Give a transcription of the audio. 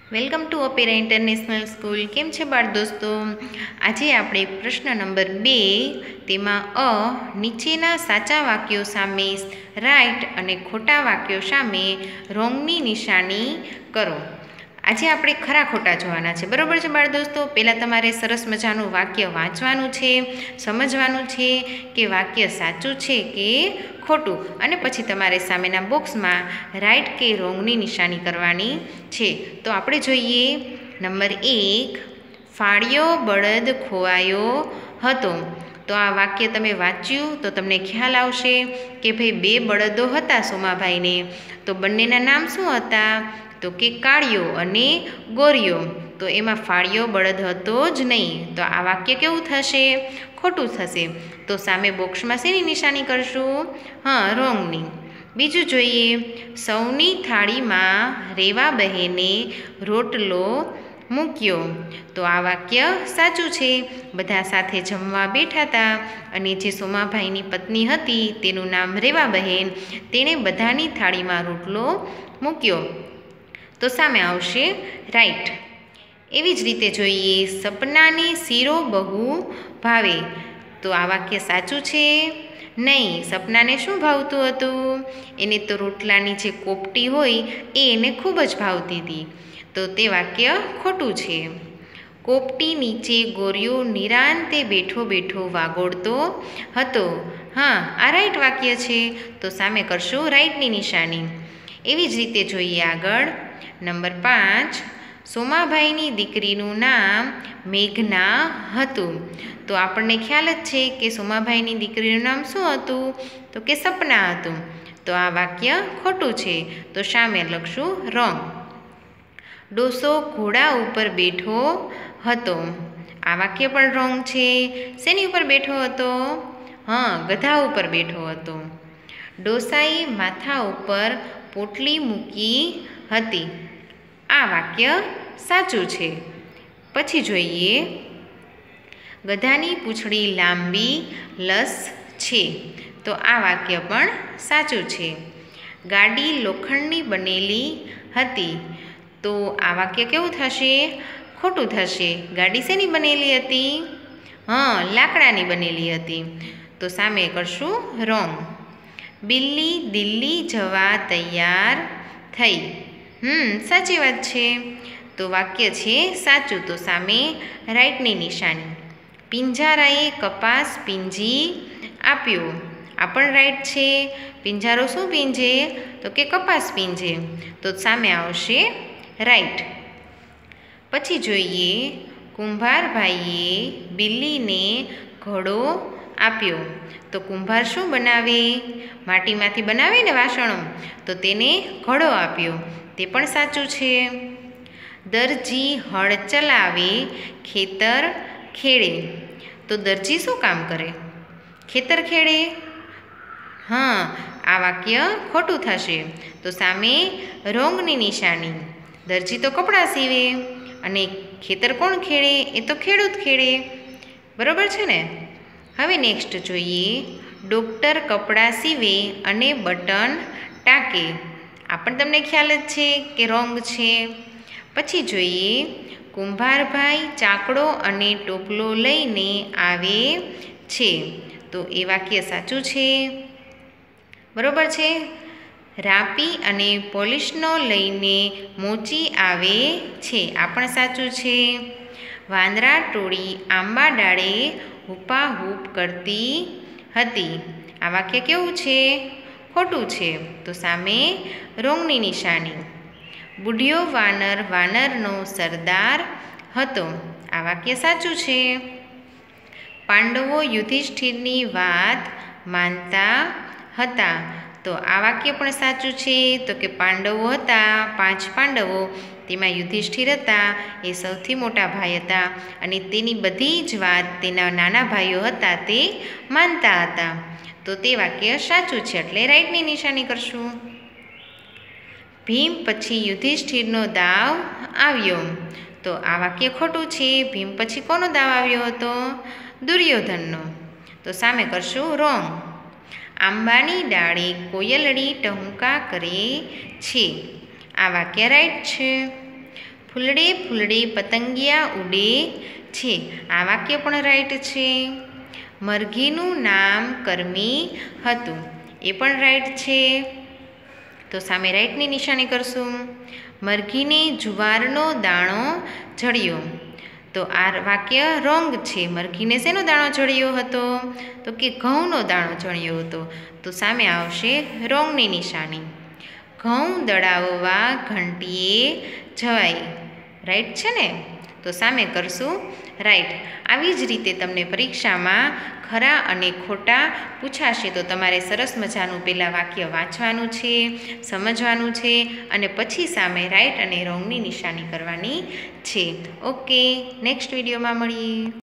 Welcome to Opera international school. કેમ છે બાળ દોસ્તો? આજે આપણે પ્રશ્ન નંબર 2 તેમાં નીચેના સાચા વાક્યો સામે રાઈટ અને ખોટા વાક્યો સામે રોંગની નિશાની કરો. આજે આપણે ખરા ખોટા જોવાના છે, બરાબર છે બાળ દોસ્તો? પહેલાં તમારે સરસ મજાનું વાક્ય વાંચવાનું છે, સમજવાનું છે કે વાક્ય સાચું છે કે ખોટું, અને પછી તમારે સામેના બોક્સમાં રાઈટ કે રોંગની નિશાની કરવાની છે. તો આપણે જોઈએ નંબર 1, ફાળ્યો બળદ ખોવાયો હતો. તો આ વાક્ય તમે વાંચ્યું તો તમને ખ્યાલ આવશે કે ભાઈ 2 બળદો હતા સોમાભાઈને, તો બંનેના નામ શું હતા? તો કે કાળિયો અને ગોરિયો. તો એમાં ફાળિયો બળદ હતો જ નહીં. તો આ વાક્ય કેવું થશે? ખોટું થશે. તો સામે બોક્સમાં શેની નિશાની કરશું? રોંગની. બીજું જોઈએ, સૌની થાળીમાં રેવાબહેને રોટલો મૂક્યો. તો આ વાક્ય સાચું છે. બધા સાથે જમવા બેઠા હતા અને જે સોમાભાઈની પત્ની હતી તેનું નામ રેવાબહેન, તેણે બધાની થાળીમાં રોટલો મૂક્યો. તો સામે આવશે રાઈટ. એવી જ રીતે જોઈએ, સપનાને શીરો બહુ ભાવે. તો આ વાક્ય સાચું છે? નહીં. સપનાને શું ભાવતું હતું? એને તો રોટલાની જે કોપટી હોય એ એને ખૂબ જ ભાવતી હતી. તો તે વાક્ય ખોટું છે. કોપટી નીચે ગોરિયો નિરાંતે બેઠો બેઠો વાગોળતો હતો. આ રાઈટ વાક્ય છે. તો સામે કરશું રાઈટની નિશાની. એવી જ રીતે જોઈએ આગળ નંબર 5, સોમાભાઈની દીકરીનું નામ મેઘના હતું. તો આપણને ખ્યાલ જ છે કે સોમાભાઈની દીકરીનું નામ શું હતું? તો કે સપના હતું. તો આ વાક્ય ખોટું છે. તો સામે લખશું રોંગ. ડોસો ઘોડા ઉપર બેઠો હતો. આ વાક્ય પણ રોંગ છે. શેની ઉપર બેઠો હતો? ગધા ઉપર બેઠો હતો. ડોસાએ માથા ઉપર પોટલી મૂકી હતી. આ વાક્ય સાચું છે. પછી જોઈએ, ગધાની પૂંછડી લાંબી લસ છે. તો આ વાક્ય પણ સાચું છે. ગાડી લોખંડની બનેલી હતી. તો આ વાક્ય કેવું થશે? ખોટું થશે. ગાડી શેની બનેલી હતી? લાકડાની બનેલી હતી. તો સામે કરશું રોંગ. બિલ્લી દિલ્હી જવા તૈયાર થઈ. સાચી વાત છે. તો વાક્ય છે સાચું. તો સામે રાઈટની નિશાની. પિંજારાએ કપાસ પીંજી આપ્યો. આ પણ રાઈટ છે. પિંજારો શું પીંજે? તો કે કપાસ પીંજે. તો સામે આવશે રાઈટ. પછી જોઈએ, કુંભારભાઈએ બિલ્લીને ઘડો આપ્યો. તો કુંભાર શું બનાવે? માટીમાંથી બનાવે ને વાસણો. તો તેને ઘડો આપ્યો. તે પણ સાચું છે. દરજી હળ ચલાવે ખેતર ખેડે. તો દરજી શું કામ કરે? ખેતર ખેડે. આ વાક્ય ખોટું થશે. તો સામે રોંગની નિશાની. દરજી તો કપડાં સીવે અને ખેતર કોણ ખેડે? એ તો ખેડૂત ખેડે. બરાબર છે ને? હવે નેક્સ્ટ જોઈએ, ડૉક્ટર કપડાં સીવે અને બટન ટાંકે. આ પણ તમને ખ્યાલ જ છે કે રોંગ છે. પછી જોઈએ, કુંભારભાઈ ચાકડો અને ટોપલો લઈને આવે છે. તો એ વાક્ય સાચું છે. બરાબર છે. રાપી અને પોલીસનો લઈને મોચી આવે છે. આ પણ સાચું છે. વાંદરા ટોળી આંબા ડાળે હૂપાહૂપ કરતી હતી. આ વાક્ય કેવું છે? ખોટું છે. તો સામે રોંગની નિશાની. બુઢિયો વાનર વાનરનો સરદાર હતો. આ વાક્ય સાચું છે. પાંડવો યુધિષ્ઠિરની વાત માનતા હતા. તો આ વાક્ય પણ સાચું છે. તો કે પાંડવો હતા, 5 પાંડવો, તેમાં યુધિષ્ઠિર હતા, એ સૌથી મોટા ભાઈ હતા અને તેની બધી જ વાત તેના નાના ભાઈઓ હતા તે માનતા હતા. તો તે વાક્ય સાચું છે. એટલે રાઈટની નિશાની કરશું. ભીમ પછી યુધિષ્ઠિરનો દાવ આવ્યો. તો આ વાક્ય ખોટું છે. ભીમ પછી કોનો દાવ આવ્યો હતો? દુર્યોધનનો. તો સામે કરશું રોંગ. આંબાની ડાળે કોયલડી ટહુકા કરે છે. આ વાક્ય રાઈટ છે. ફૂલડે ફૂલડે પતંગિયા ઉડે છે. આ વાક્ય પણ રાઈટ છે. મરઘીનું નામ કરમી હતું. એ પણ રાઈટ છે. તો સામે રાઈટની નિશાની કરશું. મરઘીને જુવારનો દાણો જડ્યો. તો આ વાક્ય રોંગ છે. મરઘીને શેનો દાણો જડ્યો હતો? તો કે ઘઉંનો દાણો જડ્યો હતો. તો સામે આવશે રોંગની નિશાની. ઘઉં દળાવવા ઘંટીએ જવાય. રાઈટ છે ને? તો સામે કરશું રાઈટ. આવી જ રીતે તમને પરીક્ષામાં ખરા અને ખોટા પૂછાશે તો તમારે સરસ મજાનું પહેલાં વાક્ય વાંચવાનું છે, સમજવાનું છે અને પછી સામે રાઈટ અને રોંગની નિશાની કરવાની છે. ઓકે, નેક્સ્ટ વિડીયોમાં મળીએ.